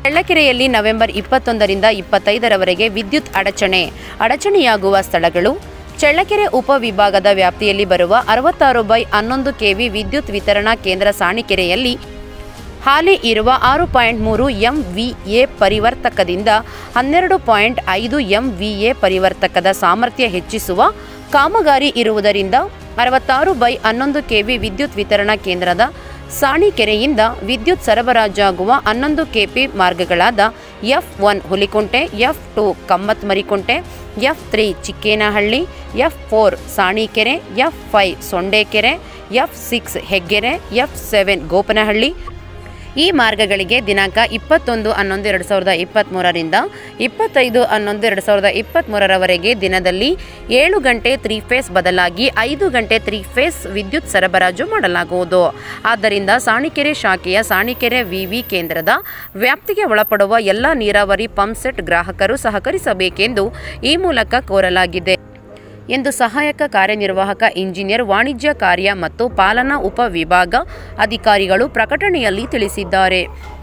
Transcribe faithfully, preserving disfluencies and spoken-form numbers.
ಚಳ್ಳಕೆರೆಯಲ್ಲಿ November ಇಪ್ಪತ್ತೊಂದರಿಂದ ಇಪ್ಪತ್ತೈದರವರೆಗೆ ವಿದ್ಯುತ್ ಅಡಚಣೆ ಅಡಚಣೆಯಾಗುವ ಸ್ಥಳಗಳು. ಚಳ್ಳಕೆರೆ ಉಪವಿಭಾಗದ ವ್ಯಾಪ್ತಿಯಲ್ಲಿ ಬರುವ ಅರವತ್ತಾರು ಬೈ ಹನ್ನೊಂದು ಕೆವಿ ವಿದ್ಯುತ್ ವಿತರಣಾ ಕೇಂದ್ರ ಸಾಣಿಕೆರೆಯಲ್ಲಿ ಹಾಲಿ ಇರುವ ಆರು ಪಾಯಿಂಟ್ ಮೂರು ಎಂ ವಿ ಎ ಪರಿವರ್ತಕದಿಂದ ಹನ್ನೆರಡು ಪಾಯಿಂಟ್ ಐದು ಎಂ ವಿ ಎ ಪರಿವರ್ತಕದ ಸಾಮರ್ಥ್ಯ ಹೆಚ್ಚಿಸುವ ಕಾಮಗಾರಿ ಇರುವುದರಿಂದ ಅರವತ್ತಾರು ಬೈ ಹನ್ನೊಂದು ಕೆವಿ ವಿದ್ಯುತ್ ವಿತರಣಾ ಕೇಂದ್ರದ ಸಾಣಿಕೆರೆಯಿಂದ ವಿದ್ಯುತ್ ಸರಬರಾಜಾಗುವ ಹನ್ನೊಂದು ಕೆಪಿ ಮಾರ್ಗಗಳಾದ F one Hulikunte, F two Kammatmarikunte, F three Chikkenahalli, F four Sanikere, F five Sondekere, F six Heggere, F seven Gopanahalli ಈ ಮಾರ್ಗಗಳಿಗೆ ದಿನಾಂಕ ಇಪ್ಪತ್ತೊಂದು ಹನ್ನೊಂದು ಎರಡು ಸಾವಿರದ ಇಪ್ಪತ್ತ್ಮೂರರಿಂದ ಇಪ್ಪತ್ತೈದು ಹನ್ನೊಂದು ಎರಡು ಸಾವಿರದ ಇಪ್ಪತ್ತ್ಮೂರರವರೆಗೆ ದಿನದಲ್ಲಿ ಏಳು ಗಂಟೆ ತ್ರೀ ಫೇಸ್ ಬದಲಾಗಿ ಐದು ಗಂಟೆ ತ್ರೀ ಫೇಸ್ ವಿದ್ಯುತ್ ಸರಬರಾಜು ಮಾಡಲಾಗುವುದು. ಆದ್ದರಿಂದ ಸಾಣಿಕೆರೆ ಶಾಖೆಯ ಸಾಣಿಕೆರೆ ವಿವಿ ಕೇಂದ್ರದ ವ್ಯಾಪ್ತಿಗೆ ಒಳಪಡುವ ಎಲ್ಲ ನೀರಾವರಿ ಪಂಪ್ಸೆಟ್ ಗ್ರಾಹಕರು ಸಹಕರಿಸಬೇಕೆಂದು ಈ ಮೂಲಕ ಕೋರಲಾಗಿದೆ ಎಂದು ಸಹಾಯಕ ಕಾರ್ಯನಿರ್ವಾಹಕ ಇಂಜಿನಿಯರ್ ವಾಣಿಜ್ಯ ಕಾರ್ಯ ಮತ್ತು ಪಾಲನಾ ಉಪವಿಭಾಗ ಅಧಿಕಾರಿಗಳು ಪ್ರಕಟಣೆಯಲ್ಲಿ ತಿಳಿಸಿದ್ದಾರೆ.